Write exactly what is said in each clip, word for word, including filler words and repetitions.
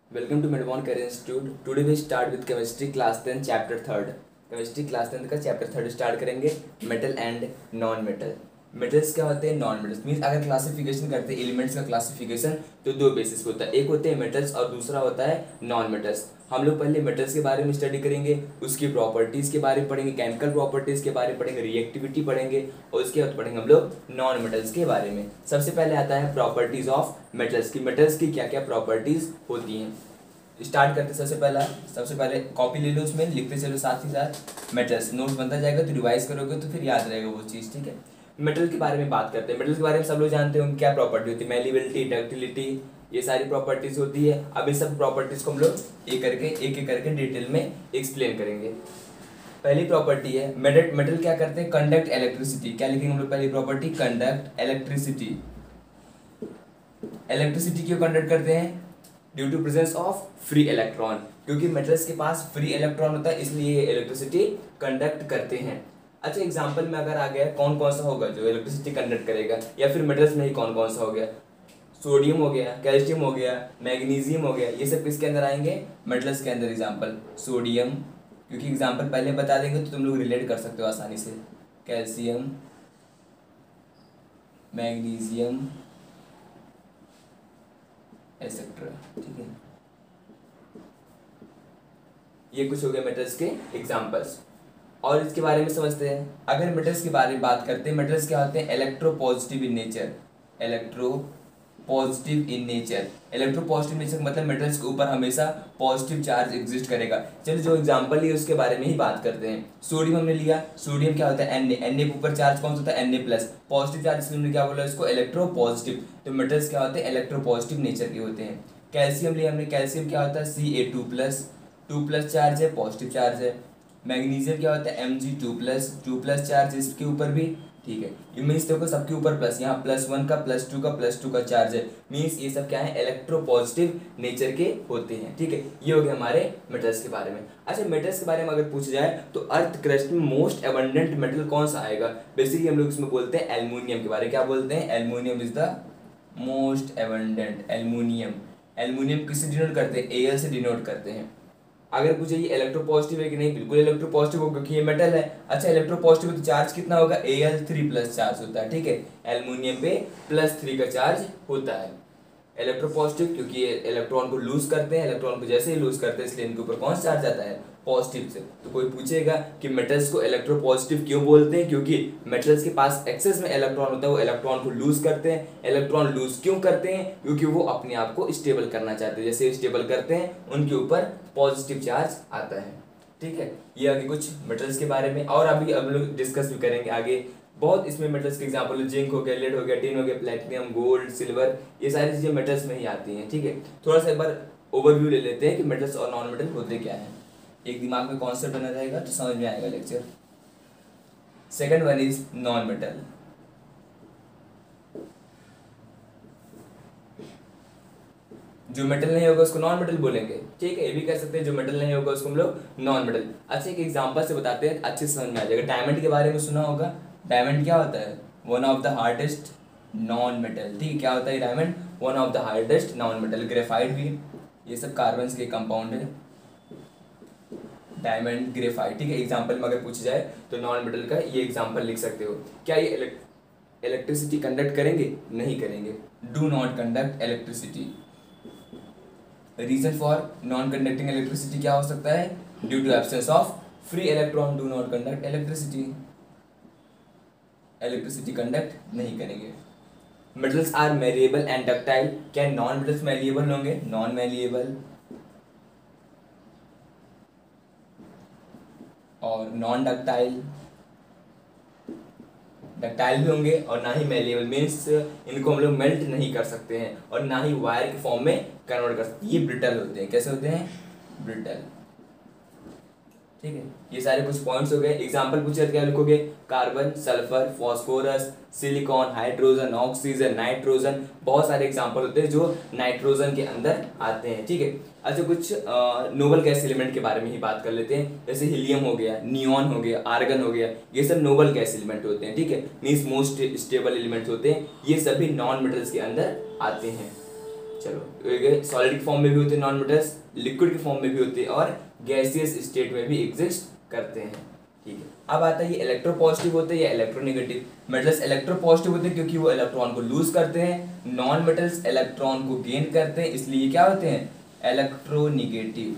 Welcome to Medvan Career Institute. Today we start with chemistry class ten chapter third. Chemistry class ten का chapter third start करेंगे metal and non metal. Metals क्या होते हैं? Non metals means अगर classification करते हैं elements का classification तो दो बेसिस पे होता है, एक होते हैं मेटल्स और दूसरा होता है नॉन मेटल्स। हम लोग पहले मेटल्स के बारे में स्टडी करेंगे, उसकी प्रॉपर्टीज़ के बारे में पढ़ेंगे, केमिकल प्रॉपर्टीज़ के बारे में पढ़ेंगे, रिएक्टिविटी पढ़ेंगे और उसके बाद पढ़ेंगे हम लोग नॉन मेटल्स के बारे में। सबसे पहले आता है प्रॉपर्टीज़ ऑफ मेटल्स की, मेटल्स की क्या क्या प्रॉपर्टीज़ होती हैं। स्टार्ट करते सबसे पहला सबसे पहले कॉपी ले लो, उसमें लिखते चलो साथ ही साथ मेटल्स, नोट्स बनता जाएगा तो रिवाइज करोगे तो फिर याद रहेगा वो चीज़, ठीक है। मेटल के बारे में बात करते हैं। मेटल के बारे में सब लोग जानते हैं क्या प्रॉपर्टी होती है, मेलिबिलिटी, डक्टिलिटी, ये सारी प्रॉपर्टीज होती है। अब इस सब प्रॉपर्टीज को हम लोग एक करके एक एक करके डिटेल में एक्सप्लेन करेंगे। पहली प्रॉपर्टी है मेटल मेटल क्या करते हैं? Conduct electricity. क्या लिखेंगे हम लोग? पहली प्रॉपर्टी कंडक्ट इलेक्ट्रिसिटी। इलेक्ट्रिसिटी क्यों कंडक्ट करते हैं? Due to presence of free electron, क्योंकि मेटल्स के पास फ्री इलेक्ट्रॉन होता है इसलिए ये इलेक्ट्रिसिटी कंडक्ट करते हैं। अच्छा, एग्जांपल में अगर आ गया कौन कौन सा होगा जो इलेक्ट्रिसिटी कंडक्ट करेगा, या फिर मेटल्स में ही कौन कौन सा हो गया? सोडियम हो गया, कैल्शियम हो गया, मैग्नीशियम हो गया, ये सब किसके अंदर आएंगे? मेटल्स के अंदर। एग्जांपल सोडियम, क्योंकि एग्जांपल पहले बता देंगे तो तुम लोग रिलेट कर सकते हो आसानी से। कैल्शियम, मैग्नीशियम एसेट्रा, ठीक है। ये कुछ हो गया मेटल्स के एग्जांपल्स। और इसके बारे में समझते हैं। अगर मेटल्स के बारे में बात करते हैं, मेटल्स क्या होते हैं? Electropositive in nature. Electropositive in nature, electropositive nature मतलब मेटल्स के ऊपर हमेशा पॉजिटिव चार्ज एग्जिस्ट करेगा। चलो जो एग्जांपल लिया उसके बारे में ही बात करते हैं। सोडियम हमने लिया, सोडियम क्या होता है? एन ए, एन ए के ऊपर चार्ज कौन सा होता है? N A plus, positive charge, इसलिए हमने क्या बोला इसको? Electro positive. तो मेटल्स क्या होते हैं? इलेक्ट्रो पॉजिटिव नेचर के होते हैं। कैल्शियम लिया हमने, कैल्शियम क्या होता है? C A two plus, two plus charge है, पॉजिटिव चार्ज है। मैग्नीशियम क्या होता है? M G two plus, two plus charge इसके ऊपर भी, ठीक है। ये मीन्स देखो सबके ऊपर प्लस, यहाँ प्लस वन का, प्लस टू का, प्लस टू का चार्ज है। मीन्स ये सब क्या है? इलेक्ट्रो पॉजिटिव नेचर के होते हैं, ठीक है। ये हो गया हमारे मेटल्स के बारे में। अच्छा, मेटल्स के बारे में अगर पूछा जाए तो अर्थ क्रस्ट में मोस्ट एबंडेंट मेटल कौन सा आएगा? बेसिकली हम लोग इसमें बोलते हैं एल्युमिनियम के बारे में। क्या बोलते हैं? Aluminium is the most abundant. Aluminium, aluminium किससे डिनोट करते हैं? ए एल से डिनोट करते हैं। अगर पूछे ये इलेक्ट्रो पॉजिटिव है कि नहीं, बिल्कुल इलेक्ट्रो पॉजिटिव होगा क्योंकि ये मेटल है। अच्छा, इलेक्ट्रो पॉजिटिव तो चार्ज कितना होगा? A L three plus charge होता है, ठीक है। एल्युमिनियम पे प्लस थ्री का चार्ज होता है। इलेक्ट्रो पॉजिटिव क्योंकि ये इलेक्ट्रॉन को लूज करते हैं, इलेक्ट्रॉन को जैसे ही लूज करते हैं इसलिए इनके ऊपर कौन सा चार्ज आता है? पॉजिटिव से। तो कोई पूछेगा कि मेटल्स को इलेक्ट्रो पॉजिटिव क्यों बोलते हैं? क्योंकि मेटल्स के पास एक्सेस में इलेक्ट्रॉन होता है, वो इलेक्ट्रॉन को लूज करते हैं। इलेक्ट्रॉन लूज क्यों करते हैं? क्योंकि वो अपने आप को स्टेबल करना चाहते हैं, जैसे स्टेबल करते हैं उनके ऊपर पॉजिटिव चार्ज आता है, ठीक है। ये आगे कुछ मेटल्स के बारे में, और अभी अब लोग डिस्कस भी करेंगे आगे बहुत। इसमें मेटल्स के एग्जांपल जिंक हो गया, लेड हो गया, टिन हो गया, प्लेटिनम, गोल्ड, सिल्वर, ये सारी चीजें मेटल्स में ही आती हैं, ठीक है। थोड़ा सा एक बार ओवरव्यू ले लेते हैं कि मेटल्स और नॉन मेटल होते क्या हैं। एक दिमाग में कॉन्सेप्ट बना रहेगा तो समझ में आएगा lecture. Second one is non metal. जो मेटल नहीं होगा उसको नॉन मेटल बोलेंगे, ठीक है। ये भी कह सकते हैं जो मेटल नहीं होगा उसको हम लोग नॉन मेटल। अच्छा, एक एग्जांपल से बताते हैं, अच्छे से समझ में आ जाएगा। डायमंड के बारे में सुना होगा। डायमंड क्या होता है? One of the hardest non metal, ठीक है। क्या होता है diamond? One of the hardest non metal. Graphite भी, ये सब कार्बन के कंपाउंड है। डायमंड, ग्रेफाइट, ठीक है। एग्जाम्पल में अगर पूछा जाए तो नॉन मेटल का ये एग्जाम्पल लिख सकते हो। क्या ये इलेक्ट्रिसिटी कंडक्ट करेंगे? नहीं करेंगे। Do not conduct electricity. Reason for non conducting electricity क्या हो सकता है? Due to absence of free electron, do not conduct electricity. Electricity conduct नहीं करेंगे। Metals are malleable and ductile. क्या नॉन मेटल्स मेलिएबल होंगे? नॉन मेलिएबल और non ductile. Ductile भी होंगे और ना ही मेलिएबल, मीन्स इनको हम लोग मेल्ट नहीं कर सकते हैं और ना ही वायर के फॉर्म में कन्वर्ट कर सकते हैं। ये ब्रिटल होते हैं। कैसे होते हैं? ब्रिटल, ठीक है। ये सारे कुछ पॉइंट्स हो गए। एग्जाम्पल पूछे क्या लिखोगे? Carbon, sulphur, phosphorus, silicon, hydrogen, oxygen, nitrogen, बहुत सारे एग्जाम्पल होते हैं जो नाइट्रोजन के अंदर आते हैं, ठीक है। अच्छा, कुछ नोबल गैस एलिमेंट के बारे में ही बात कर लेते हैं। जैसे हीलियम हो गया, नियॉन हो गया, आर्गन हो गया, ये सब नोबल गैस एलिमेंट होते हैं, ठीक है। मीन्स मोस्ट स्टेबल एलिमेंट्स होते हैं। ये सभी नॉन मेटल्स के अंदर आते हैं। चलो, सॉलिड फॉर्म में भी होते हैं नॉन मेटल्स, लिक्विड के फॉर्म में भी होते हैं और गैसियस स्टेट में भी एग्जिस्ट करते हैं। ठीक है, अब आता है ये इलेक्ट्रोपॉजिटिव होते हैं या इलेक्ट्रोनेगेटिव। मेटल्स इलेक्ट्रोपॉजिटिव होते हैं क्योंकि वो इलेक्ट्रॉन को लूज करते हैं, नॉन मेटल्स इलेक्ट्रॉन को गेन करते हैं, इसलिए क्या होते हैं इलेक्ट्रोनेगेटिव।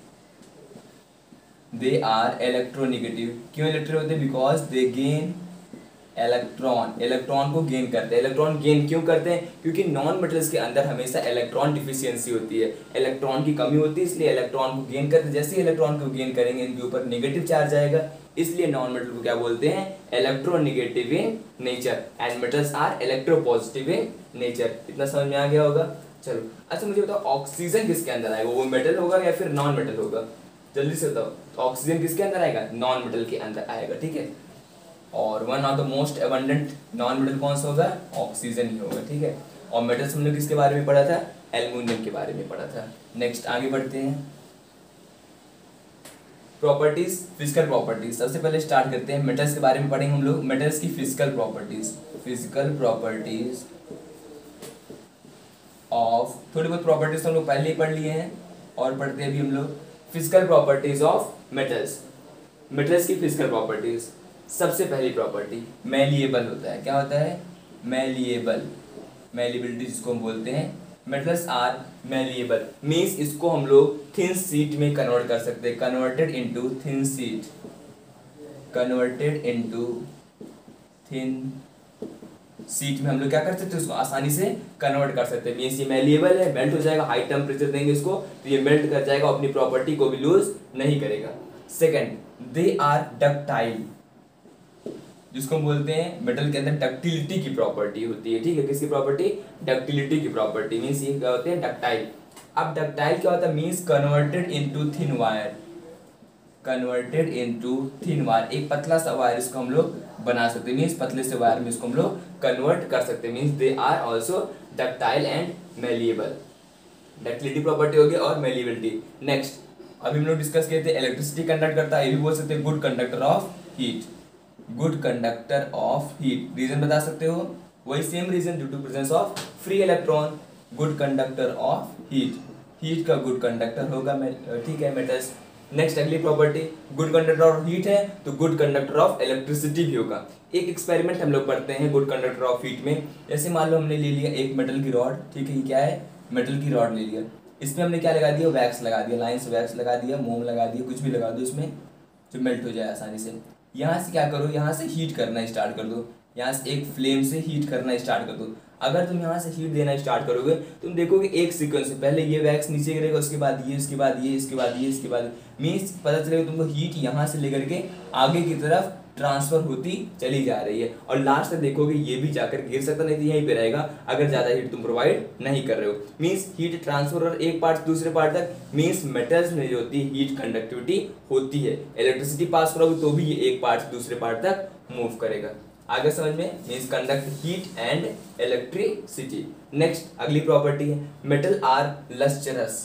They are electronegative. क्यों इलेक्ट्रो होते हैं? Because they gain electron, electron को गेन करते हैं। इलेक्ट्रॉन गेन क्यों करते हैं? क्योंकि नॉन मेटल्स के अंदर हमेशा इलेक्ट्रॉन डिफिशियंसी होती है, इलेक्ट्रॉन की कमी होती है, इसलिए इलेक्ट्रॉन को गेन करते हैं। जैसे ही इलेक्ट्रॉन को गेन करेंगे इनके ऊपर नेगेटिव चार्ज आएगा, इसलिए नॉन मेटल को क्या बोलते हैं electronegative in nature and metals are electropositive in nature. इतना समझ में आ गया होगा। चलो, अच्छा मुझे बताओ ऑक्सीजन किसके अंदर आएगा? वो मेटल होगा या फिर नॉन मेटल होगा? जल्दी से बताओ, तो ऑक्सीजन किसके अंदर आएगा? नॉन मेटल के अंदर आएगा। ठीक है, और one of the most abundant non metal कौन सा होगा? ऑक्सीजन ही होगा। ठीक है, और मेटल्स हमने किसके बारे में पढ़ा था? एल्युमिनियम के बारे में पढ़ा था। नेक्स्ट आगे बढ़ते हैं, प्रॉपर्टीज, फिजिकल प्रॉपर्टीज। सबसे पहले स्टार्ट करते हैं, मेटल्स के बारे में पढ़ेंगे हम लोग। मेटल्स की physical properties, physical properties of, थोड़ी बहुत प्रॉपर्टीज हम लोग पहले ही पढ़ लिए हैं और पढ़ते हैं अभी हम लोग। Physical properties of metals, metals की फिजिकल प्रॉपर्टीज। सबसे पहली प्रॉपर्टी मैलिएबल होता है। क्या होता है? मैलिएबल, मैलिएबिलिटी जिसको हम बोलते हैं। मेटल्स आर मैलिएबल मीन्स इसको हम लोग थिन शीट में कन्वर्ट कर सकते हैं, converted into thin sheet, converted into thin sheet में हम लोग क्या कर सकते हैं? उसको आसानी से कन्वर्ट कर सकते हैं। मीन्स ये मैलिएबल है, मेल्ट हो जाएगा, हाई टेम्परेचर देंगे इसको तो ये मेल्ट कर जाएगा, अपनी प्रॉपर्टी को भी लूज नहीं करेगा। सेकेंड, दे आर डक्टाइल, जिसको हम बोलते हैं मेटल के अंदर डक्टिलिटी की प्रॉपर्टी होती है। ठीक है, किसकी प्रॉपर्टी? डक्टिलिटी की प्रॉपर्टी। मीन्स ये क्या होते हैं? डक्टाइल। अब डक्टाइल क्या होता है? Means converted into thin wire, converted into thin wire, एक पतला सा वायर इसको हम लोग बना सकते हैं। मीन्स पतले से वायर में इसको हम लोग कन्वर्ट कर सकते हैं। Means they are also ductile and malleable. Ductility property होगी और मैलिएबिलिटी। नेक्स्ट अभी हम लोग डिस्कस किए थे इलेक्ट्रिसिटी कंडक्ट करता है, ये भी बोल सकते हैं good conductor of heat, good conductor of heat. Reason बता सकते हो? वही same reason, due to presence of free electron. Good conductor of heat, heat का गुड कंडक्टर होगा। ठीक है मेटल्स। नेक्स्ट अगली property, good conductor of heat है तो गुड कंडक्टर ऑफ इलेक्ट्रिसिटी भी होगा। एक एक्सपेरिमेंट हम लोग पढ़ते हैं गुड कंडक्टर ऑफ हीट में। जैसे मान लो हमने ले लिया एक मेटल की रॉड, ठीक है, ये क्या है? मेटल की रॉड ले लिया, इसमें हमने क्या लगा दिया? वैक्स लगा दिया, लाइन से वैक्स लगा दिया, मोम लगा दिया, कुछ भी लगा दो इसमें जो मेल्ट हो जाए आसानी से। यहाँ से क्या करो? यहाँ से हीट करना स्टार्ट कर दो, यहाँ से एक फ्लेम से हीट करना स्टार्ट कर दो। अगर तुम यहाँ से हीट देना स्टार्ट करोगे तुम देखोगे एक सीक्वेंस से पहले ये वैक्स नीचे गिरेगा, उसके बाद ये, उसके बाद ये, इसके बाद ये, इसके बाद मीन्स पता चलेगा तुमको हीट यहाँ से लेकर के आगे की तरफ ट्रांसफर होती चली जा रही है और लास्ट तक देखोगे ये भी जाकर गिर सकता, नहीं तो यहीं पे रहेगा अगर ज़्यादा हीट तुम प्रोवाइड नहीं कर रहे हो। मीन्स हीट ट्रांसफर और एक पार्ट दूसरे पार्ट तक। मीन्स मेटल्स में जो होती है हीट कंडक्टिविटी होती है, इलेक्ट्रिसिटी पास करोगे तो भी ये एक पार्ट से दूसरे पार्ट तक मूव करेगा। आगे समझ में? Means conduct heat and electricity. Next अगली प्रॉपर्टी है मेटल आर लस्टरस।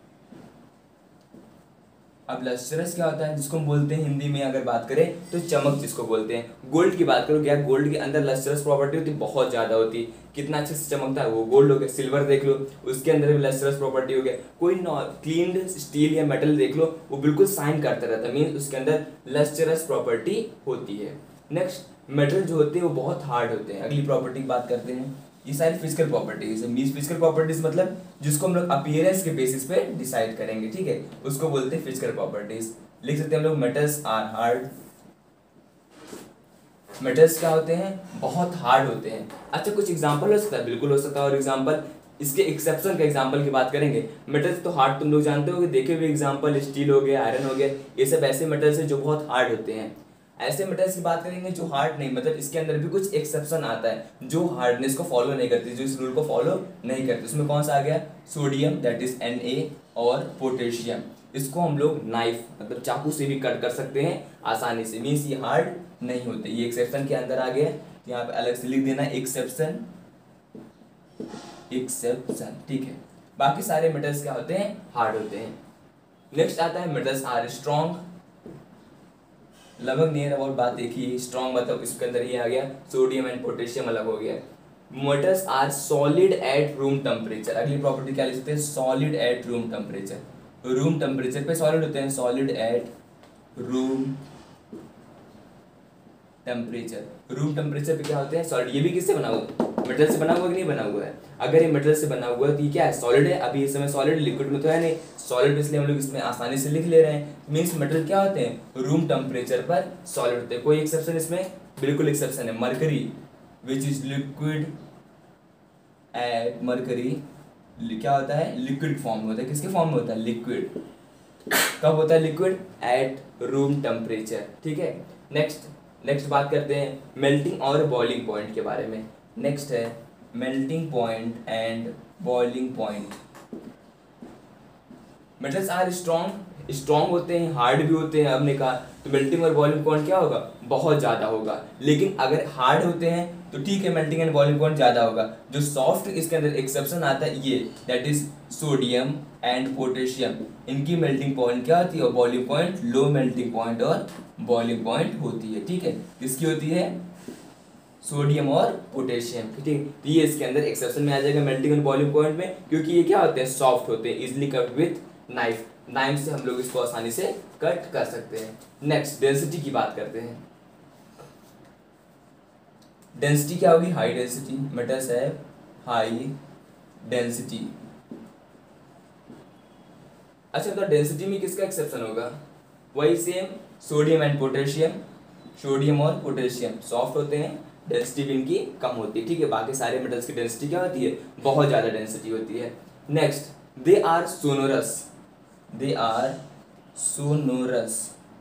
अब लस्टरस क्या होता है? जिसको हम बोलते हैं हिंदी में अगर बात करें तो चमक जिसको बोलते हैं। गोल्ड की बात करो, क्या गोल्ड के अंदर लस्टरस प्रॉपर्टी होती है? बहुत ज्यादा होती है। कितना अच्छे से चमकता है वो गोल्ड हो गया। सिल्वर देख लो, उसके अंदर भी लस्टरस प्रॉपर्टी हो गया। कोई क्लीन स्टील या मेटल देख लो, वो बिल्कुल शाइन करता रहता है, मीन्स उसके अंदर लस्टरस प्रॉपर्टी होती है। नेक्स्ट मेटल जो होते हैं वो बहुत हार्ड होते हैं। अगली प्रॉपर्टी की बात करते हैं, ये सारी फिजिकल प्रॉपर्टीज है। मीन्स फिजिकल प्रॉपर्टीज मतलब जिसको हम लोग अपीयरेंस के बेसिस पे डिसाइड करेंगे, ठीक है, उसको बोलते हैं फिजिकल प्रॉपर्टीज। लिख सकते हैं हम लोग मेटल्स आर हार्ड। मेटल्स क्या होते हैं? बहुत हार्ड होते हैं। अच्छा कुछ एग्जांपल हो सकता है? बिल्कुल हो सकता है। और एग्जांपल इसके एक्सेप्शन का एग्जांपल की बात करेंगे। मेटल्स तो हार्ड तुम लोग जानते हो, देखे हुए एग्जांपल स्टील हो गया, आयरन हो गया, ये सब ऐसे मेटल्स हैं जो बहुत हार्ड होते हैं। ऐसे मेटल्स की बात करेंगे जो हार्ड नहीं, मतलब इसके अंदर भी कुछ एक्सेप्शन आता है जो हार्डनेस को फॉलो नहीं करती, जो इस रूल को फॉलो नहीं करती। उसमें कौन सा आ गया? Sodium that is N A और पोटेशियम। इसको हम लोग नाइफ मतलब चाकू से भी कट कर सकते हैं आसानी से, मीन्स ये हार्ड नहीं होते। ये एक्सेप्शन के अंदर आ गया, यहाँ पे अलग से लिख देना एक्सेप्शन, एक्सेप्शन, ठीक है। बाकी सारे मेटल्स क्या होते हैं? हार्ड होते हैं। नेक्स्ट आता है मेटल्स आर स्ट्रॉन्ग। लगभग नियर अबाउट बात एक ही, स्ट्रॉन्ग मतलब इसके अंदर ये आ गया सोडियम एंड पोटेशियम अलग हो गया। Metals are solid at room temperature. अगली प्रॉपर्टी क्या लिख सकते हैं, solid at room temperature. Room temperature पे सॉलिड होते हैं, solid at room temperature. Room temperature पे क्या होते हैं, सॉलिड। ये भी किससे बना हुआ है, मेटल से बना हुआ कि नहीं बना हुआ है। अगर ये मेटल से बना हुआ है तो ये क्या है, सॉलिड है। अभी इस समय सॉलिड, लिक्विड में तो है नहीं, सॉलिड इसलिए हम लोग इसमें आसानी से लिख ले रहे हैं। मीन्स मेटल क्या होते हैं, रूम टेम्परेचर पर सॉलिड होते हैं। कोई एक्सेप्शन इसमें, बिल्कुल एक्सेप्शन है, mercury which is liquid at mercury क्या होता है, लिक्विड फॉर्म में होता है। किसके फॉर्म में होता है, लिक्विड। कब होता है लिक्विड, एट रूम टेम्परेचर। ठीक है, नेक्स्ट नेक्स्ट बात करते हैं मेल्टिंग और बॉइलिंग पॉइंट के बारे में। नेक्स्ट है melting point and boiling point. Metals are strong, strong होते हैं, हार्ड भी होते हैं। हमने कहा तो मेल्टिंग और बॉइलिंग पॉइंट क्या होगा, बहुत ज़्यादा होगा। लेकिन अगर हार्ड होते हैं तो ठीक है, मेल्टिंग एंड बॉइलिंग पॉइंट ज़्यादा होगा। जो सॉफ्ट इसके अंदर एक्सेप्शन आता है ये, that is sodium and potassium. इनकी मेल्टिंग पॉइंट क्या होती है, और boiling point, low melting point और बॉइलिंग पॉइंट होती है। ठीक है, किसकी होती है, सोडियम और पोटेशियम। ठीक, तो ये इसके अंदर एक्सेप्शन में आ जाएगा मेल्टिंग एंड बॉइलिंग पॉइंट में, क्योंकि ये क्या होते हैं, सॉफ्ट होते हैं, easily cut with knife. Knife से हम लोग इसको आसानी से कट कर सकते हैं। नेक्स्ट डेंसिटी की बात करते हैं। डेंसिटी क्या होगी, हाई डेंसिटी। मेटल्स है हाई डेंसिटी। अच्छा, तो डेंसिटी में किसका एक्सेप्शन होगा, वही same, sodium and potassium. Sodium और पोटेशियम सॉफ्ट होते हैं, डेंसिटी भी इनकी कम होती है। ठीक है, बाकी सारे मेटल्स की डेंसिटी क्या होती है, बहुत ज़्यादा डेंसिटी होती है। Next, they are sonorous. They are sonorous.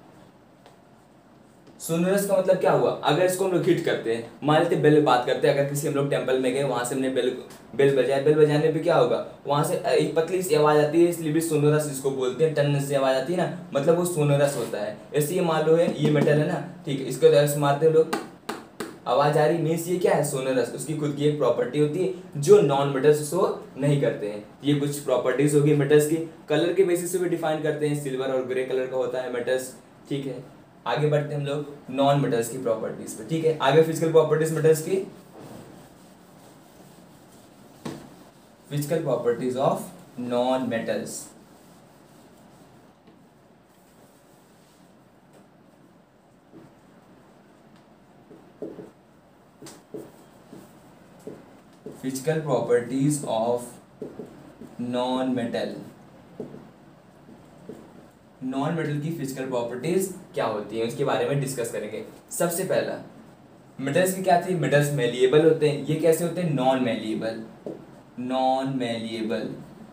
Sonorous का मतलब क्या हुआ, अगर इसको हम लोग हिट करते हैं, मान लेते बेल बात करते हैं, अगर किसी हम लोग टेंपल में गए, वहां से हमने बेल बेल बजाया, बेल बजाने पे क्या होगा, वहां से एक पतली सी आवाज आती है, इसलिए भी सोनोरस इसको बोलते हैं। टन से आवाज आती है ना, मतलब वो सोनोरस होता है। ऐसे ये मान लो है, ये मेटल है ना, ठीक है, इसको ऐसे मारते हैं लोग, आवाज आ रही, मीन्स ये क्या है, सोनोरस। उसकी खुद की एक प्रॉपर्टी होती है जो नॉन मेटल्स शो नहीं करते हैं। ये कुछ प्रॉपर्टीज होगी मेटल्स की। कलर के बेसिस से भी डिफाइन करते हैं, सिल्वर और ग्रे कलर का होता है मेटल्स। ठीक है, आगे बढ़ते हैं हम लोग नॉन मेटल्स की प्रॉपर्टीज पे। ठीक है, आगे फिजिकल प्रॉपर्टीज मेटल्स की, physical properties of non metals. Physical properties of non metal. Non metal की फिजिकल प्रॉपर्टीज क्या होती है, उसके बारे में डिस्कस करेंगे। सबसे पहला, मेटल्स की क्या थी, मेटल्स मेलिएबल होते हैं। ये कैसे होते हैं, नॉन मेलिएबल। नॉन मेलिएबल,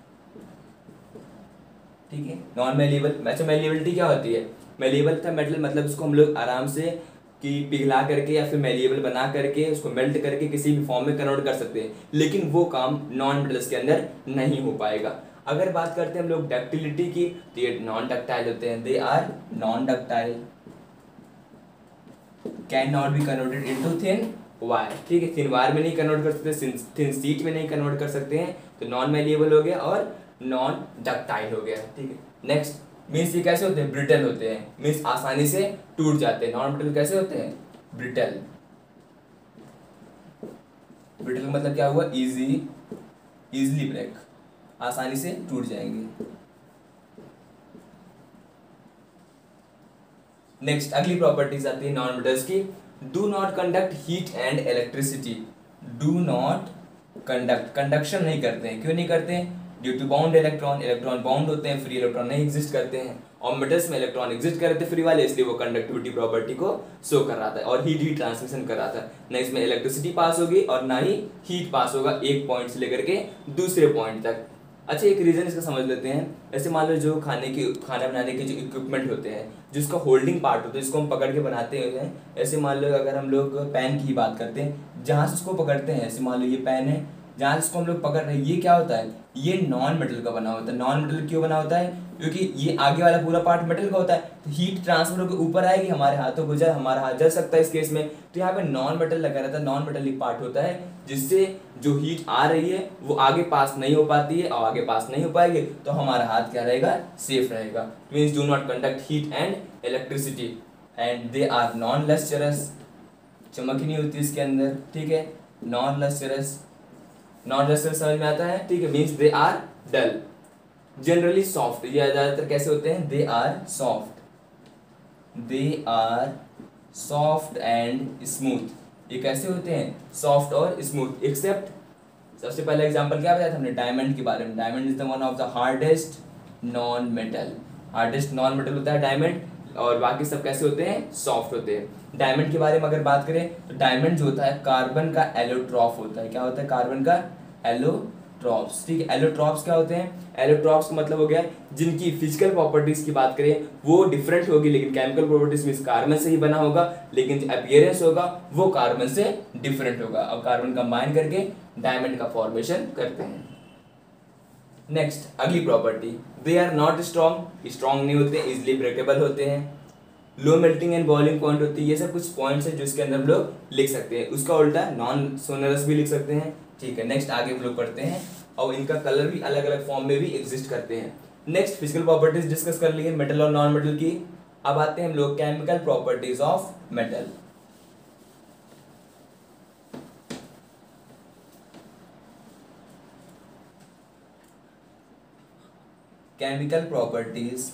ठीक है, नॉन मेलिएबल। अच्छा, मेलिएबिलिटी क्या होती है, मेलिएबल था मेटल, मतलब उसको हम लोग आराम से कि पिघला करके या फिर मेलिएबल बना करके उसको मेल्ट करके किसी भी फॉर्म में कन्वर्ट कर सकते हैं। लेकिन वो काम नॉन मेटल्स के अंदर नहीं हो पाएगा। अगर बात करते हैं हम लोग डक्टिलिटी की, तो ये नॉन डक्टाइल होते हैं, they are non ductile, can not be converted into thin wire. ठीक है, थिन वायर में नहीं कन्वर्ट कर सकते, थिन शीट में नहीं कन्वर्ट कर सकते हैं, तो नॉन मेलिएबल हो गया और नॉन डक्टाइल हो गया। ठीक है, नेक्स्ट, मीन्स ये कैसे होते हैं, ब्रिटल होते हैं, मीन्स आसानी से टूट जाते हैं। नॉन ब्रिटल कैसे होते हैं, ब्रिटल। ब्रिटल का मतलब क्या हुआ, इजी, इजीली ब्रेक, आसानी से टूट जाएंगे। नेक्स्ट, अगली प्रॉपर्टीज आती है नॉन मेटल्स की, do not conduct heat and electricity. Do not conduct, conduction नहीं करते हैं, क्यों नहीं करते हैं, due to bound electron. Electron bound होते हैं, फ्री इलेक्ट्रॉन नहीं एग्जिस्ट करते हैं। और मेटल्स में इलेक्ट्रॉन एग्जिस्ट कर रहे थे फ्री वाले, इसलिए वो कंडक्टिविटी प्रॉपर्टी को शो कर रहा था और हीट ही ट्रांसमिशन कर रहा था। ना इसमें इलेक्ट्रिसिटी पास होगी और ना ही हीट पास होगा एक पॉइंट से लेकर के दूसरे पॉइंट तक। अच्छा, एक रीजन इसका समझ लेते हैं। ऐसे मान लो जो खाने की खाना बनाने के जो इक्विपमेंट होते हैं, जिसका होल्डिंग पार्ट होता है, जिसको हम पकड़ के बनाते हैं, ऐसे मान लो अगर हम लोग पेन की बात करते हैं, जहाँ से उसको पकड़ते हैं, ऐसे मान लो ये पेन है, जहाँ जिसको हम लोग पकड़ रहे हैं, ये क्या होता है, ये नॉन मेटल का बना होता है। नॉन मेटल क्यों बना होता है, क्योंकि ये आगे वाला पूरा पार्ट मेटल का होता है, तो हीट ट्रांसफर होकर ऊपर आएगी, हमारे हाथों को जल, हमारा हाथ जल सकता है इस केस में। तो यहाँ पे नॉन मेटल लगा रहता है, नॉन मेटेलिक पार्ट होता है, जिससे जो हीट आ रही है वो आगे पास नहीं हो पाती है, और आगे पास नहीं हो पाएगी तो हमारा हाथ क्या रहेगा, सेफ रहेगा। Means do not conduct heat and electricity and they are non lustrous, चमक ही नहीं होती इसके अंदर। ठीक है, नॉन लस्टरस, नॉन लस्टरस समझ में आता है, ठीक है, means they are dull. Generally soft, ये ज्यादातर कैसे होते हैं, they are soft, they are soft and smooth, ये कैसे होते हैं, सॉफ्ट और स्मूथ। एक्सेप्ट, सबसे पहला एग्जांपल क्या बताया था हमने, डायमंड के बारे में। Diamond is the one of the hardest non metal, hardest non metal होता है डायमंड, और बाकी सब कैसे होते हैं, सॉफ्ट होते हैं। डायमंड के बारे में अगर बात करें तो डायमंड जो होता है कार्बन का एलोट्रॉप होता है। क्या होता है, कार्बन का एलोट्रॉप्स, ठीक है। एलोट्रॉप्स क्या होते हैं, एलोट्रॉप्स का मतलब हो गया जिनकी फिजिकल प्रॉपर्टीज की बात करें वो डिफरेंट होगी, लेकिन केमिकल प्रॉपर्टीज में कार्बन से ही बना होगा, लेकिन जो अपीयरेंस होगा वो कार्बन से डिफरेंट होगा, और कार्बन कंबाइन करके डायमंड का फॉर्मेशन करते हैं। नेक्स्ट अगली property, they are not strong, strong नहीं होते, इजिली ब्रेकेबल होते हैं, low melting and boiling point होती है। ये सब कुछ पॉइंट्स है जो इसके अंदर हम लोग लिख सकते हैं। उसका उल्टा नॉन सोनरस भी लिख सकते हैं, ठीक है। नेक्स्ट आगे हम लोग पढ़ते हैं, और इनका कलर भी अलग अलग फॉर्म में भी एग्जिस्ट करते हैं। नेक्स्ट फिजिकल प्रॉपर्टीज डिस्कस कर लिए मेटल और नॉन मेटल की। अब आते हैं हम लोग chemical properties of metal. Chemical properties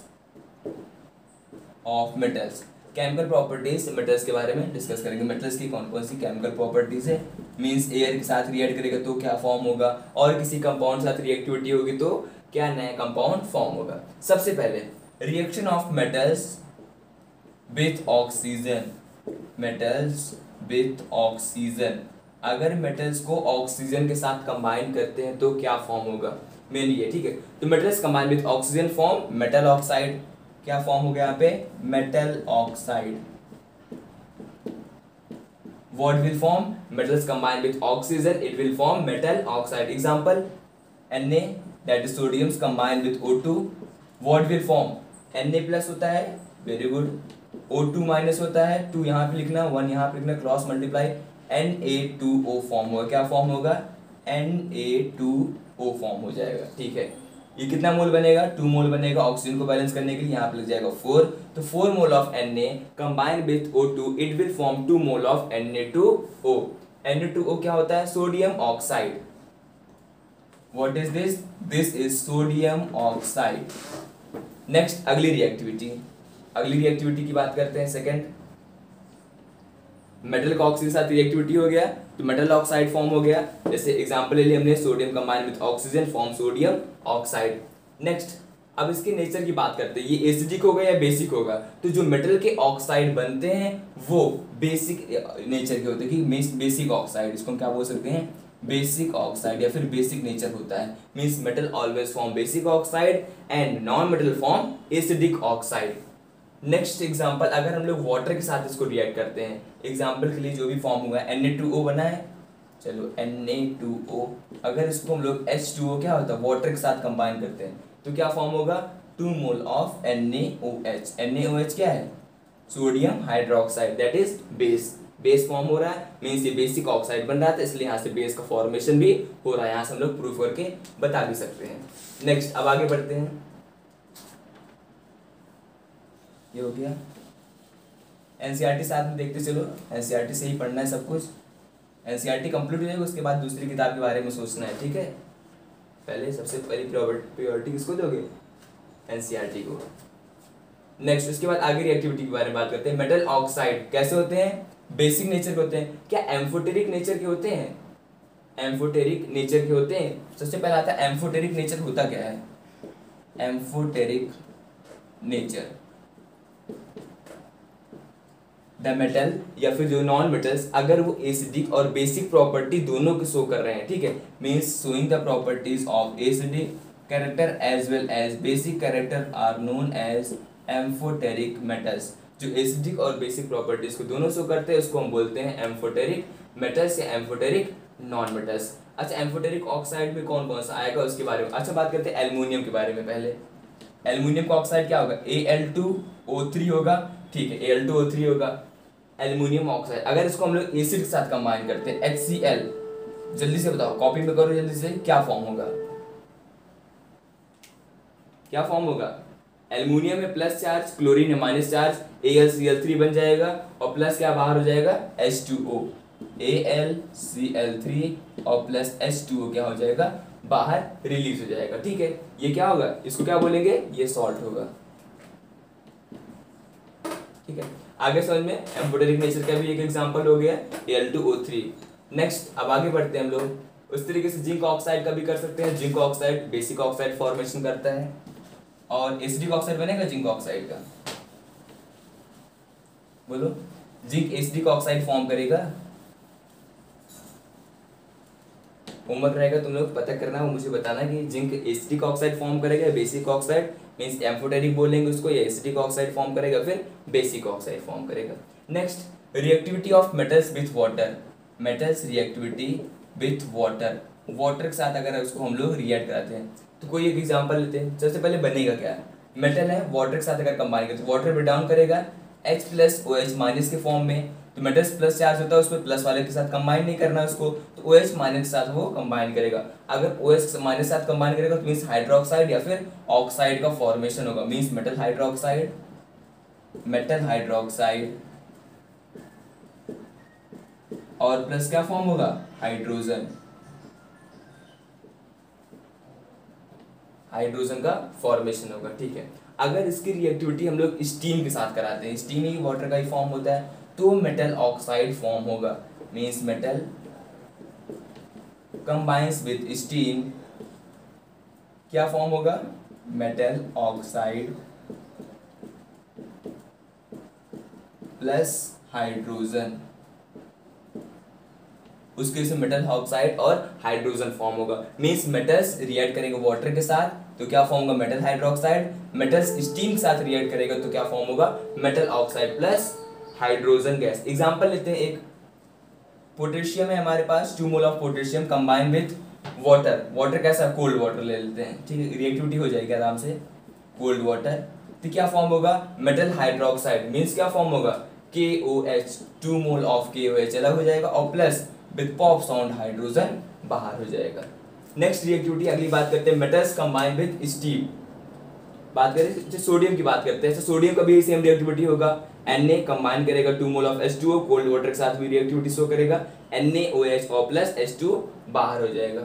of metals, chemical properties metals के बारे में डिस्कस करेंगे। मेटल्स की कौन कौन सी केमिकल प्रॉपर्टीज है, मींस एयर के साथ रिएक्ट करेगा तो क्या फॉर्म होगा, और किसी कंपाउंड के साथ रिएक्टिविटी होगी तो क्या नया कंपाउंड फॉर्म होगा। सबसे पहले reaction of metals with oxygen, metals with oxygen, अगर मेटल्स को ऑक्सीजन के साथ कंबाइन करते हैं तो क्या फॉर्म होगा, मेन ये, ठीक है। तो metals combine with oxygen form metal oxide, क्या फॉर्म हो गया यहाँ पे, metal oxide. What will form? Metals combined with oxygen, it will form metal oxide. Example, Na, that is sodium combined with O two. What will form? Na plus होता है, very good. O two minus होता है, two यहाँ पे लिखना, one यहाँ पे लिखना, cross multiply, Na two O form होगा। क्या फॉर्म होगा, Na two O फॉर्म हो जाएगा, ठीक है। ये कितना मोल बनेगा, टू मोल बनेगा। ऑक्सीजन को बैलेंस करने के लिए यहाँ पे लग जाएगा फोर, तो four mole of Na combine with O two, it will form two mole of Na two O। Na two O क्या होता है, sodium oxide. What is this, this is sodium oxide. Next अगली reactivity, अगली reactivity की बात करते हैं। Second, metal का ऑक्सीजन के साथ रिएक्टिविटी हो गया तो मेटल ऑक्साइड फॉर्म हो गया। जैसे एग्जांपल ले लिया हमने, sodium combine with oxygen form sodium oxide. Next अब इसके नेचर की बात करते हैं, ये एसिडिक होगा या बेसिक होगा। तो जो मेटल के ऑक्साइड बनते हैं वो बेसिक नेचर के होते हैं, कि बेसिक ऑक्साइड, इसको हम क्या बोल सकते हैं, बेसिक ऑक्साइड या फिर बेसिक नेचर होता है। Means metal always form basic oxide and non metal form acidic oxide. Next example, अगर हम लोग वाटर के साथ इसको रिएक्ट करते हैं, एग्जांपल के लिए जो भी फॉर्म हुआ है, Na टू O बना है, चलो Na टू O, अगर इसको हम लोग H टू O क्या होता है, वाटर के साथ कंबाइन करते हैं तो क्या फॉर्म होगा, two mole of NaOH। NaOH क्या है, sodium hydroxide, that is base, base form हो रहा है, मीन्स ये बेसिक ऑक्साइड बन रहा था, इसलिए यहाँ से बेस का फॉर्मेशन भी हो रहा है। यहाँ से हम लोग प्रूफ करके बता भी सकते हैं। नेक्स्ट अब आगे बढ़ते हैं, ये हो गया एनसीईआरटी साथ में देखते चलो, एनसीईआरटी से ही पढ़ना है सब कुछ। एनसीईआरटी कंप्लीट हो जाएगा उसके बाद दूसरी किताब के बारे में सोचना है, ठीक है। पहले सबसे पहली प्रायोरिटी किसको दोगे, एनसीईआरटी को। नेक्स्ट उसके बाद आगे रिएक्टिविटी के बारे में बात करते हैं। मेटल ऑक्साइड कैसे होते हैं, बेसिक नेचर के होते हैं। क्या एम्फोटेरिक नेचर के होते हैं, एम्फोटेरिक नेचर के होते हैं। सबसे पहला आता है एम्फोटेरिक नेचर होता क्या है, एम्फोटेरिक नेचर, द मेटल या फिर जो नॉन मेटल्स अगर वो एसिडिक और बेसिक प्रॉपर्टी दोनों को शो कर रहे हैं, ठीक है, means showing the properties of acidic character as well as basic character are known as amphoteric metals. जो एसिडिक और बेसिक प्रॉपर्टीज को दोनों शो करते हैं उसको हम बोलते हैं एम्फोटेरिक मेटल्स या एम्फोटेरिक नॉन मेटल्स। अच्छा, एम्फोटेरिक ऑक्साइड में कौन कौन सा आएगा उसके बारे में। अच्छा, बात करते हैं एल्युमिनियम के बारे में। पहले एल्युमिनियम का ऑक्साइड क्या होगा, A L two O three होगा, ठीक है, A L two O three होगा एल्युमिनियम ऑक्साइड। अगर इसको हम लोग एसिड के साथ कंबाइन करते हैं, एच सी एल, जल्दी से बताओ, कॉपी में करो जल्दी से, क्या फॉर्म होगा, क्या फॉर्म होगा, एल्युमिनियम में प्लस चार्ज, क्लोरीन में minus charge, A L C L three बन जाएगा और प्लस क्या बाहर हो जाएगा, H two O. A L C L three और प्लस एच टू ओ क्या हो जाएगा, बाहर रिलीज हो जाएगा। ठीक है, ये क्या होगा, इसको क्या बोलेंगे, ये सॉल्ट होगा। ठीक है, आगे समझ में एम्फोटेरिक नेचर का भी एक एग्जांपल हो गया L two O three. Next अब आगे बढ़ते हैं हम लोग। उस तरीके से जिंक ऑक्साइड का भी कर सकते हैं। Zinc oxide basic oxide formation करता है और एसिडिक ऑक्साइड बनेगा जिंक ऑक्साइड का। बोलो, जिंक एसिडिक ऑक्साइड फॉर्म करेगा। होमवर्क रहेगा, तुम लोग पता करना, वो मुझे बताना कि जिंक एसिडिक ऑक्साइड फॉर्म करेगा बेसिक ऑक्साइड, मींस एम्फोटेरिक बोलेंगे उसको, या एसिडिक ऑक्साइड फॉर्म करेगा फिर बेसिक ऑक्साइड फॉर्म करेगा। Next, reactivity of metals with water. Metals reactivity with water, water के साथ अगर उसको हम लोग रिएक्ट कराते हैं तो कोई एक एग्जांपल लेते हैं। सबसे पहले बनेगा क्या, मेटल है, वाटर के साथ अगर कंबाइन करते, वाटर ब्रेक डाउन करेगा H plus O H minus के फॉर्म में, तो मेटल्स प्लस चार्ज होता है उसमें, प्लस वाले के साथ कंबाइन नहीं करना उसको, तो OH माइनस के साथ वो कंबाइन करेगा। अगर OH माइनस के साथ कंबाइन करेगा तो मींस हाइड्रोक्साइड या फिर ऑक्साइड का फॉर्मेशन होगा, means metal hydroxide, metal hydroxide और प्लस क्या फॉर्म होगा, हाइड्रोजन, हाइड्रोजन का फॉर्मेशन होगा। ठीक है, अगर इसकी रिएक्टिविटी हम लोग स्टीम के साथ कराते हैं, स्टीम ही वाटर का ही फॉर्म होता है, तो मेटल ऑक्साइड फॉर्म होगा, means metal combines with steam, क्या फॉर्म होगा, मेटल ऑक्साइड प्लस हाइड्रोजन, उसके से मेटल ऑक्साइड और हाइड्रोजन फॉर्म होगा। मींस मेटल्स रिएक्ट करेंगे वाटर के साथ तो क्या फॉर्म होगा, मेटल हाइड्रोक्साइड। मेटल्स स्टीम के साथ रिएक्ट करेगा तो क्या फॉर्म होगा, metal oxide plus hydrogen gas. Example लेते हैं, एक पोटेशियम है हमारे पास, two mole of potassium combine with water, water कैसा, कोल्ड वाटर ले लेते हैं। ठीक है, रिएक्टिविटी हो जाएगी आराम से, कोल्ड वाटर, तो क्या फॉर्म होगा, मेटल हाइड्रोक्साइड, मींस क्या फॉर्म होगा, K O H, two mole of K O H अलग हो जाएगा और plus with pop sound hydrogen बाहर हो जाएगा। नेक्स्ट रिएक्टिविटी अगली बात करते हैं, मेटल्स कंबाइन विद स्टीम। बात करें सोडियम की बात करते हैं, तो सोडियम का भी सेम रिएक्टिविटी होगा, Na कंबाइन करेगा two mole of H two O, cold water के साथ भी रिएक्टिविटी शो करेगा, NaOH और प्लस एच टू बाहर हो जाएगा।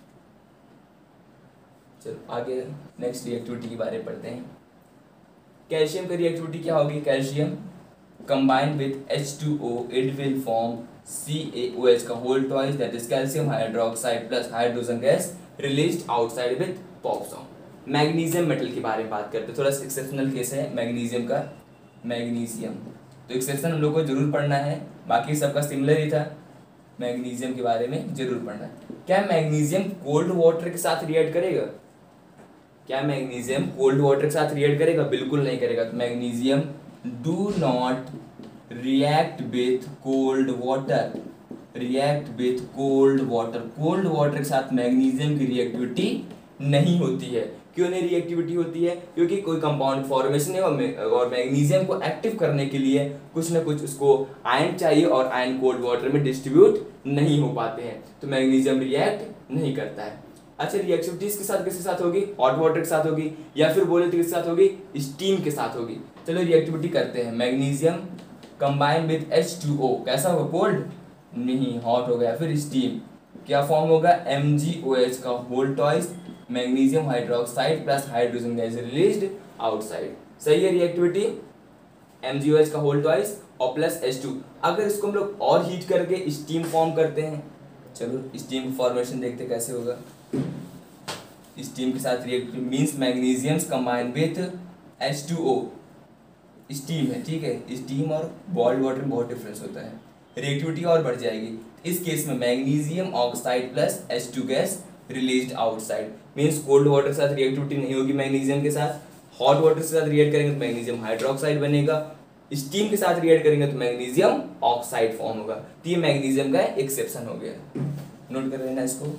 चलो आगे नेक्स्ट रिएक्टिविटी के बारे में पढ़ते हैं। कैल्शियम की रिएक्टिविटी क्या होगी, calcium combine with H two O, it will form C a O H का whole twice, that is calcium hydroxide plus hydrogen gas released outside with pop sound. Magnesium metal के बारे में बात करते हैं, थोड़ा सा एक्सेप्शनल केस है मैग्नीशियम का। मैग्नीशियम तो एक्सेप्शन हम लोग को जरूर पढ़ना है, बाकी सबका सिमिलर ही था, मैग्नीशियम के बारे में जरूर पढ़ना है। क्या मैग्नीशियम कोल्ड वाटर के साथ रिएक्ट करेगा, क्या मैग्नीशियम कोल्ड वाटर के साथ रिएक्ट करेगा, बिल्कुल नहीं करेगा। तो magnesium do not react with cold water, react with cold water, cold water के साथ मैग्नीशियम की रिएक्टिविटी नहीं होती है। क्यों नहीं रिएक्टिविटी होती है, क्योंकि कोई कंपाउंड फॉर्मेशन है और मैग्नीशियम को एक्टिव करने के लिए कुछ ना कुछ उसको आयन चाहिए और आयन कोल्ड वाटर में डिस्ट्रीब्यूट नहीं हो पाते हैं, तो मैग्नीशियम रिएक्ट नहीं करता है। अच्छा, रिएक्टिविटी किसके साथ किसके साथ होगी, हॉट वाटर के साथ होगी या फिर बोले तो किसके साथ होगी, स्टीम के साथ होगी। चलो रिएक्टिविटी करते हैं, magnesium combine with H two O, कैसा होगा, कोल्ड नहीं, हॉट हो गया, फिर स्टीम, क्या फॉर्म होगा, एम जी ओ एच का whole twice, magnesium hydroxide plus hydrogen gas released outside. सही है reactivity, M G O H का होल ट्वाइस और प्लस एच टू। अगर इसको हम लोग और हीट करके स्टीम फॉर्म करते हैं, चलो स्टीम फॉर्मेशन देखते कैसे होगा। स्टीम के साथ react means magnesium combine with H two O, steam है, ठीक है, स्टीम और बॉइल्ड वाटर में बहुत डिफरेंस होता है, रिएक्टिविटी और बढ़ जाएगी। इस केस में magnesium oxide plus H two gas released outside, means cold water के साथ रिएक्टिविटी नहीं होगी मैग्नीशियम के साथ, हॉट वाटर के साथ रिएक्ट करेंगे तो मैग्नीशियम हाइड्रोक्साइड बनेगा, स्टीम के साथ रिएक्ट करेंगे तो मैग्नीशियम ऑक्साइड फॉर्म होगा। तो ये मैग्नीशियम का एक्सेप्शन हो गया, नोट कर लेना इसको।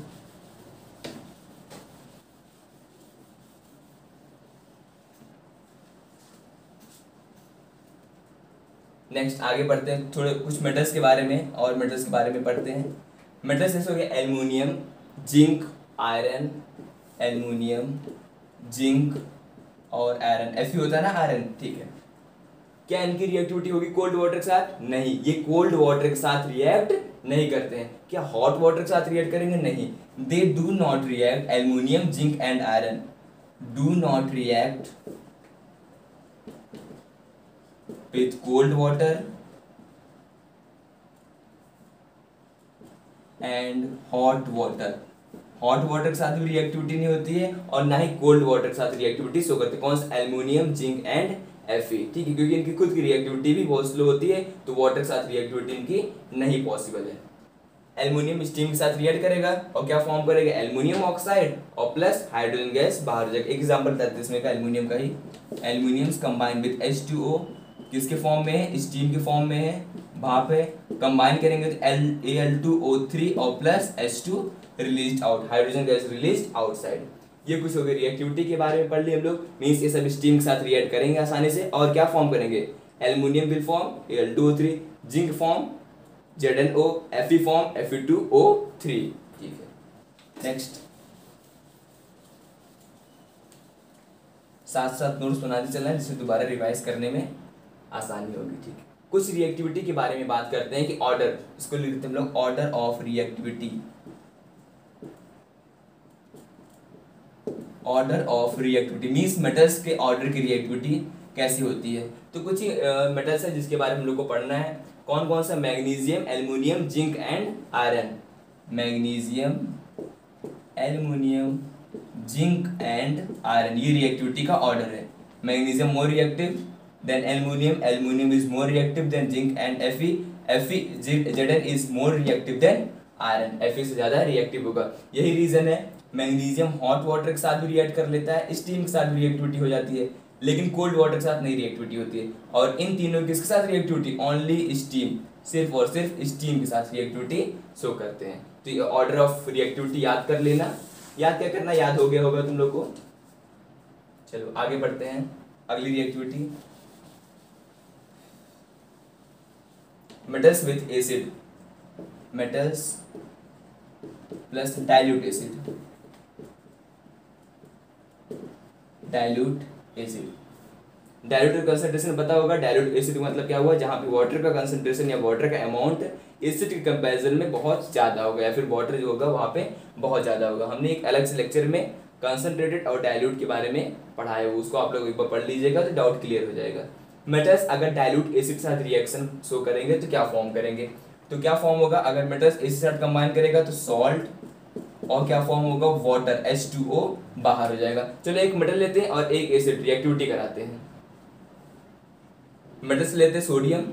नेक्स्ट आगे बढ़ते हैं, थोड़े कुछ मेटल्स के बारे में और मेटल्स के बारे में पढ़ते हैं। मेटल्स जैसे हो गया aluminium, zinc, iron, aluminium, zinc और आयरन, ऐसे होता है ना आयरन, ठीक है। क्या इनकी रिएक्टिविटी होगी कोल्ड वाटर के साथ? नहीं, ये कोल्ड वाटर के साथ रिएक्ट नहीं करते हैं। क्या हॉट वाटर के साथ रिएक्ट करेंगे? नहीं। They do not react aluminium zinc and iron do not react with cold water and hot water. Hot water के साथ भी रिएक्टिविटी नहीं होती है और ना ही कोल्ड वाटर के साथ रिएक्टिविटी शो करते हैं। कौन सा? एल्यूमिनियम जिंक एंड एफी, ठीक है, क्योंकि इनकी खुद की रिएक्टिविटी भी बहुत स्लो होती है, तो वाटर के साथ रिएक्टिविटी इनकी नहीं पॉसिबल है। एल्यूमिनियम स्टीम के साथ रिएक्ट करेगा और क्या फॉर्म करेगा? एल्यूमिनियम ऑक्साइड और प्लस हाइड्रोजन गैस बाहर हो जाएगा। एक एग्जांपल बताते हैं इसमें का एल्यूमिनियम का ही। Aluminium combine with H two O किसके फॉर्म में है? स्टीम के फॉर्म में है। वहां पे कंबाइन करेंगे तो L A L two O three और plus H two release out, hydrogen gas release outside. ये कुछ हो गया रिएक्टिविटी के बारे में पढ़ लिया हम लोग। मींस ये सब स्टीम के साथ रिएक्ट करेंगे आसानी से और क्या फॉर्म करेंगे? Aluminium will form A L two O three, zinc form Z N O, F E form F E two O three, ठीक है। नेक्स्ट साथ साथ नोट्स बनाते चलना है जिससे दोबारा रिवाइज करने में आसानी होगी, ठीक है। कुछ रिएक्टिविटी के बारे में बात करते हैं कि ऑर्डर, इसको लिखते हैं हम लोग order of reactivity. Order of reactivity means metals के ऑर्डर की रिएक्टिविटी कैसी होती है। तो कुछ ही मेटल्स है जिसके बारे में हम लोग को पढ़ना है। कौन कौन सा? Magnesium, aluminium, zinc and iron. Magnesium, aluminium, zinc and iron, ये रिएक्टिविटी का ऑर्डर है। Magnesium more reactive than aluminium, aluminium is more reactive than zinc and F E, F E Z N is more reactive than iron, F E से ज्यादा reactive होगा। यही reason है magnesium hot water के साथ भी रिएक्ट कर लेता है, स्टीम के साथ भी रिएक्टिविटी हो जाती है, लेकिन कोल्ड वाटर के साथ नहीं रिएक्टिविटी होती है। और इन तीनों किसके साथ रिएक्टिविटी? ओनली स्टीम, सिर्फ और सिर्फ स्टीम के साथ रिएक्टिविटी शो करते हैं। तो ये ऑर्डर ऑफ रिएक्टिविटी याद कर लेना। याद क्या करना? याद हो गया होगा तुम लोग को। चलो आगे बढ़ते हैं। अगली reactivity metals with acid, metals plus dilute acid, dilute acid. Dilute का कंसंट्रेशन पता होगा। डाइल्यूट एसिड मतलब क्या हुआ? जहां पे वाटर का कंसंट्रेशन या वाटर का अमाउंट एसिड के कंपैरिजन में बहुत ज्यादा होगा या फिर वाटर जो होगा वहां पे बहुत ज्यादा होगा। हमने एक अलग से लेक्चर में कंसंट्रेटेड और डाइल्यूट के बारे में पढ़ा है, उसको आप लोग एक बार पढ़ लीजिएगा तो डाउट क्लियर हो जाएगा। मेटल्स अगर डाइल्यूट एसिड के साथ रिएक्शन शो करेंगे तो क्या फॉर्म करेंगे? तो क्या फॉर्म होगा? अगर मेटल्स एसिड के साथ कंबाइन करेगा तो सॉल्ट और क्या फॉर्म होगा? वाटर, एच टू ओ बाहर हो जाएगा। चलो एक मेटल लेते हैं और एक एसिड रिएक्टिविटी कराते हैं। मेटल्स लेते हैं sodium,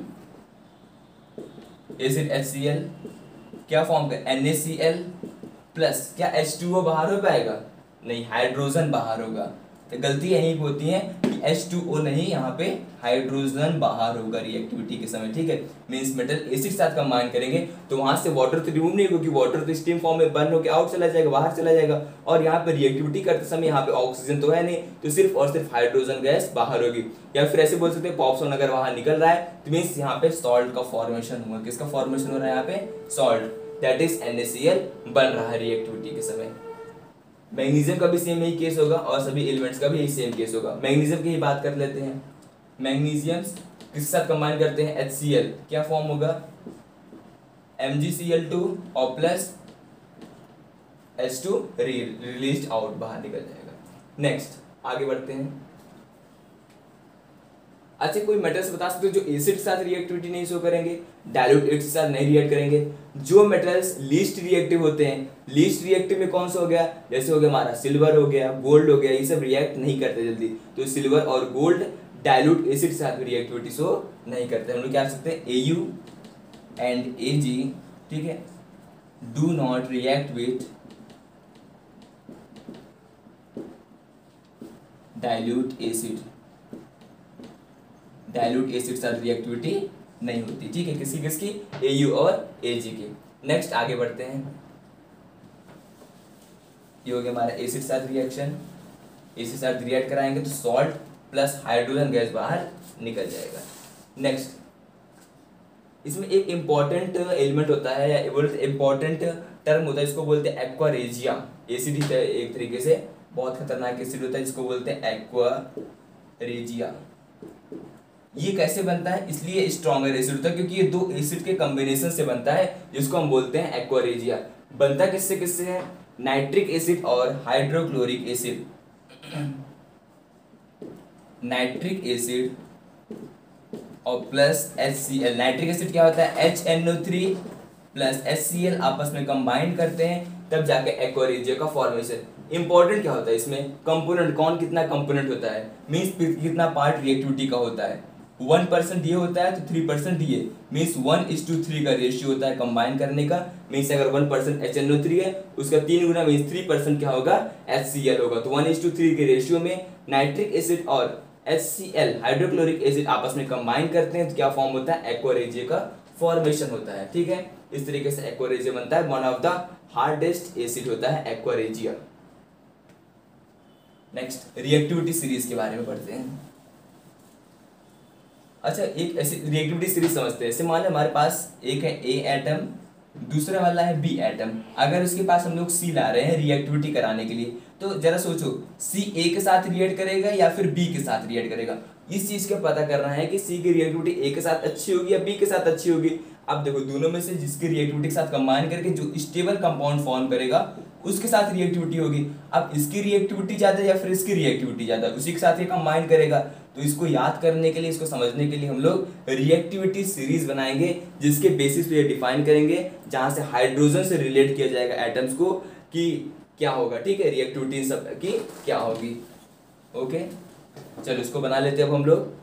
acid H C L, क्या फॉर्म कर? N A C L plus क्या एच टू ओ बाहर हो पाएगा? नहीं, हाइड्रोजन बाहर होगा। तो गलती यही होती है कि एच टू ओ नहीं, यहाँ पे हाइड्रोजन बाहर होगा रिएक्टिविटी के समय, ठीक है। मींस मेटल एसिड साथ कंबाइन करेंगे तो वहां से वाटर तो रिमूव नहीं होगा क्योंकि वाटर तो स्टीम फॉर्म में बर्न होकर आउट चला जाएगा, बाहर चला जाएगा। और यहाँ पे रिएक्टिविटी करते समय यहाँ पे ऑक्सीजन तो है नहीं, तो सिर्फ और सिर्फ हाइड्रोजन गैस बाहर होगी। या फिर ऐसे बोल सकते हैं पॉप्सॉन अगर वहां निकल रहा है तो मीन्स यहाँ पे सॉल्ट का फॉर्मेशन हुआ। किसका फॉर्मेशन हो रहा है यहाँ पे? Salt, that is N A C L बन रहा है रिएक्टिविटी के समय। मैग्नीशियम का भी सेम यही केस होगा और सभी एलिमेंट्स का भी यही सेम केस होगा। मैग्नीशियम की ही बात कर लेते हैं। मैग्नीशियम किसके साथ कंबाइन करते हैं? एच सी एल, क्या फॉर्म होगा? M G C L two और plus H two release out, बाहर निकल जाएगा। नेक्स्ट आगे बढ़ते हैं। अच्छा कोई मेटल्स बता सकते हो जो एसिड के साथ रिएक्टिविटी नहीं शो करेंगे, डाइल्यूट एसिड के साथ नहीं रिएक्ट करेंगे? जो मेटल्स लीस्ट रिएक्टिव होते हैं, लीस्ट रिएक्टिव में कौन सा हो गया? जैसे हो गया हमारा सिल्वर हो गया, गोल्ड हो गया, ये सब रिएक्ट नहीं करते जल्दी। तो सिल्वर और गोल्ड डाइल्यूट एसिड के साथ रिएक्टिविटी शो नहीं करते। हम लोग क्या कर सकते हैं? ए यू एंड ए जी, ठीक है, do not react with dilute acid, dilute acid के साथ रिएक्टिविटी नहीं होती, ठीक है। किसकी किसकी? ए यू और ए जी की। नेक्स्ट आगे बढ़ते हैं। ये हो गया हमारा एसिड साथ रिएक्शन, एसिड साथ रिएक्ट कराएंगे तो सॉल्ट प्लस हाइड्रोजन गैस बाहर निकल जाएगा। नेक्स्ट इसमें एक इंपॉर्टेंट एलिमेंट होता है या बोलते इंपॉर्टेंट टर्म होता है, इसको बोलते हैं एक्वारेजिया। एसिड ही एक तरीके से बहुत खतरनाक एसिड होता है जिसको बोलते हैं एक्वारेजिया। ये कैसे बनता है, इसलिए स्ट्रॉन्गर एसिड होता है क्योंकि ये दो एसिड के कॉम्बिनेशन से बनता है, जिसको हम बोलते हैं एक्वारेजिया। बनता किससे किससे है, नाइट्रिक एसिड और हाइड्रोक्लोरिक एसिड। नाइट्रिक एसिड और plus H C L. Nitric acid क्या होता है, H N O three plus H C L आपस में कंबाइन करते हैं, तब जाके एक्वारेजिया का फॉर्मेशन। इंपॉर्टेंट क्या होता है इसमें, कंपोनेंट, कौन कितना कंपोनेंट होता है, मीन्स कितना पार्ट रिएक्टिविटी का होता है। वन परसेंट ये होता है तो थ्री परसेंट ये, means one is to three का रेशियो होता है कंबाइन करने का। मीन्स अगर one percent H N O three है उसका तीन गुना मीन्स थ्री परसेंट क्या होगा, एच सी एल होगा। तो वन इज टू थ्री के रेशियो में नाइट्रिक एसिड और H C L hydrochloric acid आपस में कंबाइन करते हैं तो क्या फॉर्म होता है, एक्वारेजिया का फॉर्मेशन होता है। ठीक है, इस तरीके से एक्वारेजिया बनता है। One of the hardest acid होता है एक्वारेजिया। नेक्स्ट रिएक्टिविटी सीरीज के बारे में पढ़ते हैं। अच्छा, एक ऐसी रिएक्टिविटी सीरीज समझते हैं। जैसे मान लो हमारे पास एक है ए एटम, दूसरा वाला है बी एटम। अगर उसके पास हम लोग सी ला रहे हैं रिएक्टिविटी कराने के लिए, तो जरा सोचो सी ए के साथ रिएक्ट करेगा या फिर बी के साथ रिएक्ट करेगा। इस चीज का पता करना है कि सी की रिएक्टिविटी ए के साथ अच्छी होगी या बी के साथ अच्छी होगी। अब देखो दोनों में से जिसकी रिएक्टिविटी के साथ कंबाइन करके जो स्टेबल कंपाउंड फॉर्म करेगा उसके साथ रिएक्टिविटी होगी। अब इसकी रिएक्टिविटी ज्यादा या फिर इसकी रिएक्टिविटी ज्यादा, उसी के साथ ये कंबाइन करेगा। तो इसको याद करने के लिए, इसको समझने के लिए हम लोग रिएक्टिविटी सीरीज बनाएंगे, जिसके बेसिस पे ये डिफाइन करेंगे, जहां से हाइड्रोजन से रिलेट किया जाएगा एटम्स को कि क्या होगा। ठीक है, रिएक्टिविटी सब की क्या होगी। ओके, चलो इसको बना लेते हैं अब हम लोग।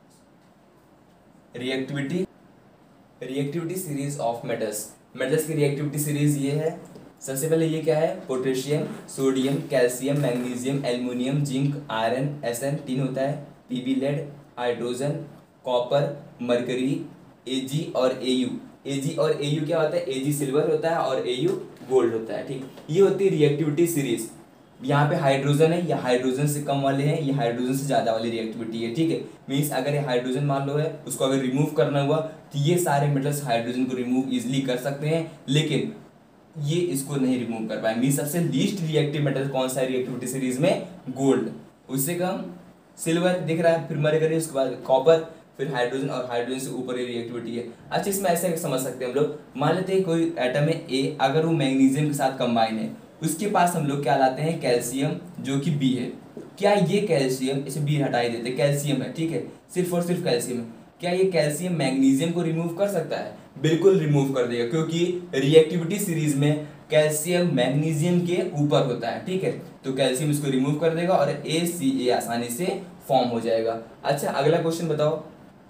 Reactivity reactivity series of metals. Metals की रिएक्टिविटी सीरीज ये है। सबसे पहले ये क्या है, potassium, sodium, calcium, magnesium, aluminium, zinc, iron, S N तीन होता है, P B lead, hydrogen, copper, mercury, A G और एयू। एजी और एयू क्या होता है, एजी सिल्वर होता है और एयू गोल्ड होता है। ठीक, ये होती है रिएक्टिविटी सीरीज। यहाँ पे हाइड्रोजन है, या हाइड्रोजन से कम वाले हैं, ये हाइड्रोजन से ज्यादा वाली रिएक्टिविटी है। ठीक है, मीन्स अगर ये हाइड्रोजन मान लो है, उसको अगर रिमूव करना हुआ तो ये सारे मेटल्स हाइड्रोजन को रिमूव इजिली कर सकते हैं, लेकिन ये इसको नहीं रिमूव कर पाएंगे। सबसे लीस्ट रिएक्टिव मेटल कौन सा है रिएक्टिविटी सीरीज में, गोल्ड। उससे कम सिल्वर दिख रहा है, फिर मरकरी, उसके बाद कॉपर, फिर हाइड्रोजन, और हाइड्रोजन से ऊपर ये रिएक्टिविटी है। अच्छा, इसमें ऐसे समझ सकते हैं हम लोग, मान लेते हैं कोई एटम है ए, अगर वो मैग्नीशियम के साथ कंबाइन है, उसके पास हम लोग क्या लाते हैं, कैल्शियम, जो कि बी है। क्या ये कैल्शियम, इसे बी हटाई देते, कैल्शियम है, ठीक है, सिर्फ और सिर्फ कैल्शियम है, क्या ये कैल्शियम मैग्नीशियम को रिमूव कर सकता है, बिल्कुल रिमूव कर देगा, क्योंकि रिएक्टिविटी सीरीज में कैल्शियम मैग्नीशियम के ऊपर होता है। ठीक है, तो कैल्शियम इसको रिमूव कर देगा और ए सी ए आसानी से फॉर्म हो जाएगा। अच्छा, अगला क्वेश्चन बताओ,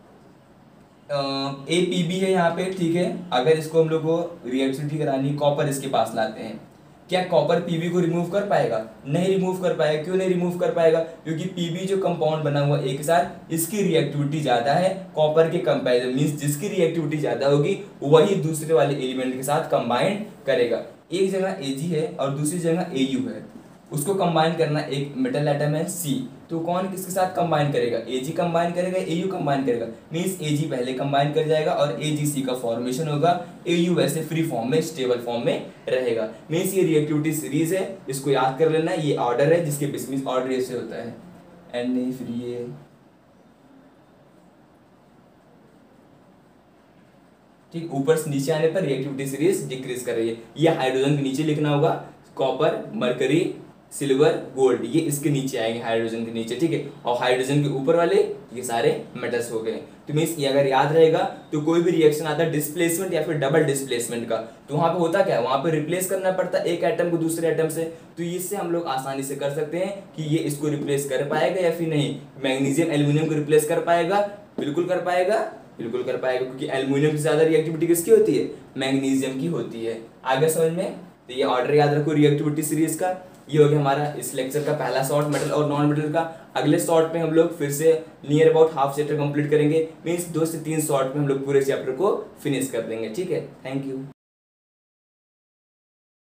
ए पी बी है यहाँ पे, ठीक है, अगर इसको हम लोग को रिएक्टिविटी करानी, कॉपर इसके पास लाते हैं, क्या कॉपर पीबी को रिमूव कर पाएगा, नहीं रिमूव कर पाएगा। क्यों नहीं रिमूव कर पाएगा, क्योंकि पीबी जो कंपाउंड बना हुआ एक साथ, इसकी रिएक्टिविटी ज्यादा है कॉपर के कंपैरिजन, मींस जिसकी रिएक्टिविटी ज्यादा होगी वही दूसरे वाले एलिमेंट के साथ कंबाइन करेगा। एक जगह एजी है और दूसरी जगह एयू है, उसको कंबाइन करना, एक मेटल एटम है सी, तो कौन किसके साथ कंबाइन करेगा, एजी कंबाइन करेगा, एयू कंबाइन करेगा, मींस एजी पहले कंबाइन कर जाएगा और एजीसी का फॉर्मेशन होगा, एयू वैसे फ्री फॉर्म में, स्टेबल फॉर्म में रहेगा। मींस ये रिएक्टिविटी सीरीज है, इसको याद कर लेना, ये ऑर्डर है जिसके बेसिस ऑर्डर ऐसे होता है, एन फिर ये ठीक, ऊपर से नीचे आने पर रिएक्टिविटी सीरीज डिक्रीज कर रही है। ये हाइड्रोजन के नीचे लिखना होगा, कॉपर, मरकरी, सिल्वर, गोल्ड, ये इसके नीचे आएंगे, हाइड्रोजन के नीचे। ठीक है, और हाइड्रोजन के ऊपर वाले ये सारे मेटल्स हो गए। तो मीन्स ये अगर याद रहेगा तो कोई भी रिएक्शन आता है डिस्प्लेसमेंट या फिर डबल डिस्प्लेसमेंट का, तो वहां पे होता क्या है, वहां पे रिप्लेस करना पड़ता है एक एटम को दूसरे एटम से। तो इससे हम लोग आसानी से कर सकते हैं कि ये इसको रिप्लेस कर पाएगा या फिर नहीं। मैग्नीशियम एल्यूमिनियम को रिप्लेस कर पाएगा, बिल्कुल कर पाएगा, बिल्कुल कर पाएगा, क्योंकि एल्यूमिनियम की ज्यादा रिएक्टिविटी किसकी होती है, मैग्नीशियम की होती है। आगे समझ में, तो ये ऑर्डर याद रखो रिएक्टिविटी सीरीज का। ये हो गया हमारा इस लेक्चर का पहला शॉर्ट, मेटल और नॉन मेटल का। अगले शॉर्ट में हम लोग फिर से near about half chapter complete करेंगे, मीन्स दो से तीन शॉर्ट में हम लोग पूरे चैप्टर को फिनिश कर देंगे। ठीक है, थैंक यू।